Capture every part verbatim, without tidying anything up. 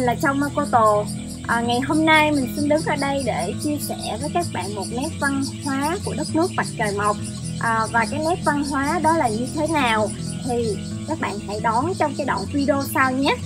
là Châu Makoto. À, ngày hôm nay mình xin đứng ở đây để chia sẻ với các bạn một nét văn hóa của đất nước Mặt Trời Mọc. à, Và cái nét văn hóa đó là như thế nào thì các bạn hãy đón trong cái đoạn video sau nhé.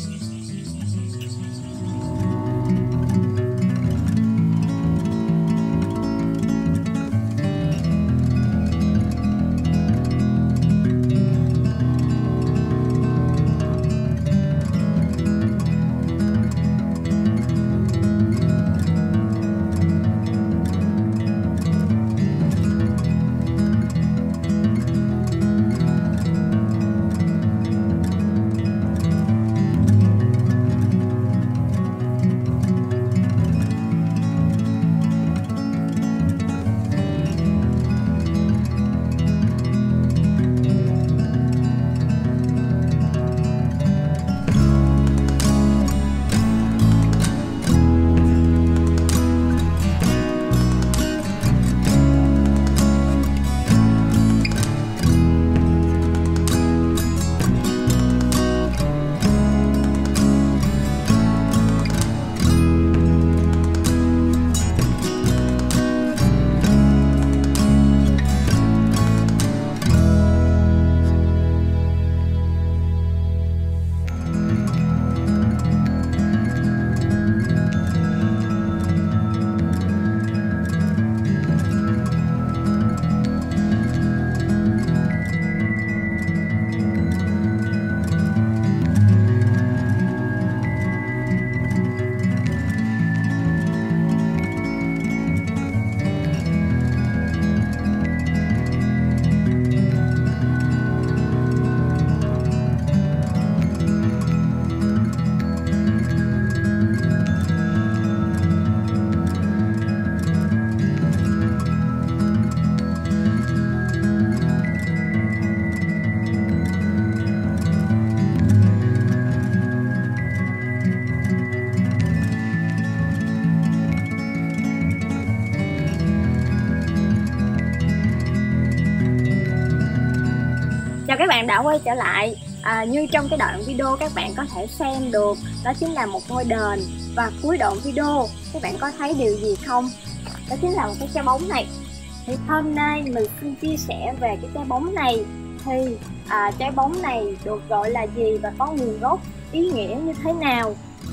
Chào các bạn đã quay trở lại. à, Như trong cái đoạn video các bạn có thể xem được, đó chính là một ngôi đền. Và cuối đoạn video các bạn có thấy điều gì không? Đó chính là một cái trái bóng này. Thì hôm nay mình xin chia sẻ về cái trái bóng này. Thì à, trái bóng này được gọi là gì và có nguồn gốc ý nghĩa như thế nào?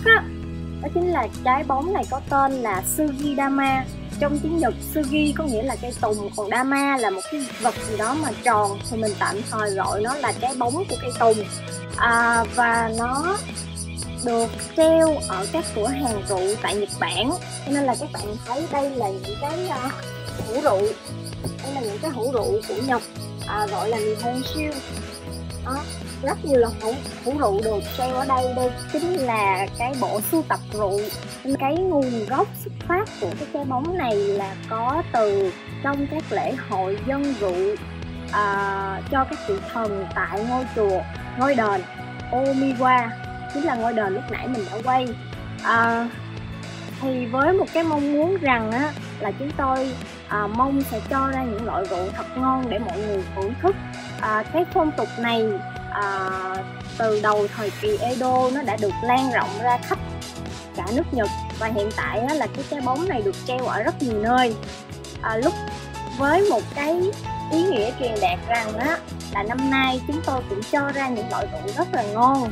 Đó chính là trái bóng này có tên là Sugidama. Trong tiếng Nhật, Sugi có nghĩa là cây tùng, còn Dama là một cái vật gì đó mà tròn, thì mình tạm thời gọi nó là trái bóng của cây tùng. à, Và nó được treo ở các cửa hàng rượu tại Nhật Bản. Cho nên là các bạn thấy đây là những cái uh, hũ rượu. Đây là những cái hũ rượu của Nhật, à, gọi là Nihonshu. Đó, rất nhiều là hũ, hũ rượu được treo ở đây. Đây chính là cái bộ sưu tập rượu. Cái nguồn gốc xuất phát của cái trái bóng này là có từ trong các lễ hội dân rượu à, cho các vị thần tại ngôi chùa, ngôi đền Omiwa, chính là ngôi đền lúc nãy mình đã quay. à, Thì với một cái mong muốn rằng á, là chúng tôi à, mong sẽ cho ra những loại rượu thật ngon để mọi người thưởng thức. à, Cái phong tục này à, từ đầu thời kỳ Edo nó đã được lan rộng ra khắp cả nước Nhật. Và hiện tại á, là cái trái bóng này được treo ở rất nhiều nơi. à, Lúc với một cái ý nghĩa truyền đạt rằng á, là năm nay chúng tôi cũng cho ra những loại rượu rất là ngon.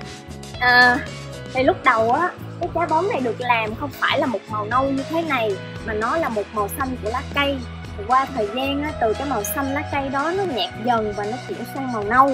à, Thì lúc đầu á, cái trái bóng này được làm không phải là một màu nâu như thế này, mà nó là một màu xanh của lá cây. Thì qua thời gian á, từ cái màu xanh lá cây đó nó nhạt dần và nó chuyển sang màu nâu.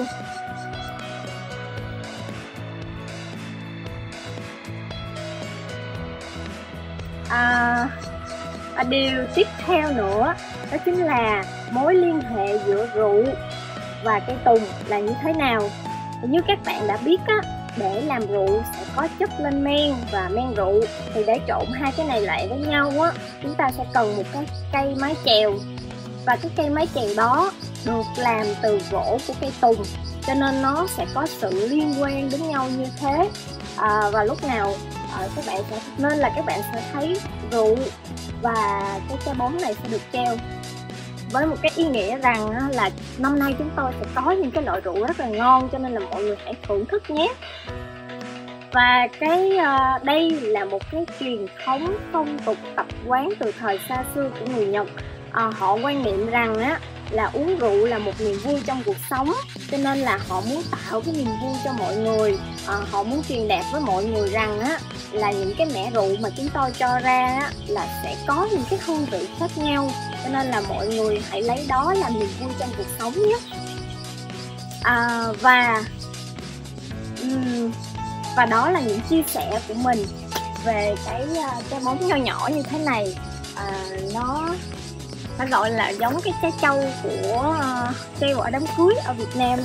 À, và điều tiếp theo nữa đó chính là mối liên hệ giữa rượu và cây tùng là như thế nào. Thì như các bạn đã biết á, để làm rượu sẽ có chất lên men và men rượu. Thì để trộn hai cái này lại với nhau á, chúng ta sẽ cần một cái cây mái chèo. Và cái cây mái chèo đó được làm từ gỗ của cây tùng, cho nên nó sẽ có sự liên quan đến nhau như thế. à, Và lúc nào à, các bạn sẽ nên là các bạn sẽ thấy rượu và cái trái bóng này sẽ được treo với một cái ý nghĩa rằng là năm nay chúng tôi sẽ có những cái loại rượu rất là ngon, cho nên là mọi người hãy thưởng thức nhé. Và cái uh, đây là một cái truyền thống phong tục tập quán từ thời xa xưa của người Nhật. À, họ quan niệm rằng á là uống rượu là một niềm vui trong cuộc sống, cho nên là họ muốn tạo cái niềm vui cho mọi người. À, họ muốn truyền đạt với mọi người rằng á là những cái mẻ rượu mà chúng tôi cho ra á, là sẽ có những cái hương vị khác nhau, cho nên là mọi người hãy lấy đó làm niềm vui trong cuộc sống nhé. À, và um, và đó là những chia sẻ của mình về cái trái bóng nho nhỏ như thế này. À, nó phải gọi là giống cái trái trâu của uh, treo ở đám cưới ở Việt Nam.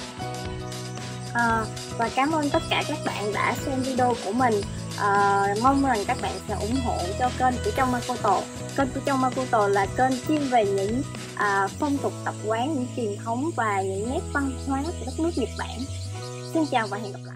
À, và cảm ơn tất cả các bạn đã xem video của mình. À, mong rằng các bạn sẽ ủng hộ cho kênh của Châu Makoto. Kênh của Châu Makoto là kênh chuyên về những à, phong tục tập quán, những truyền thống và những nét văn hóa của đất nước Nhật Bản. Xin chào và hẹn gặp lại.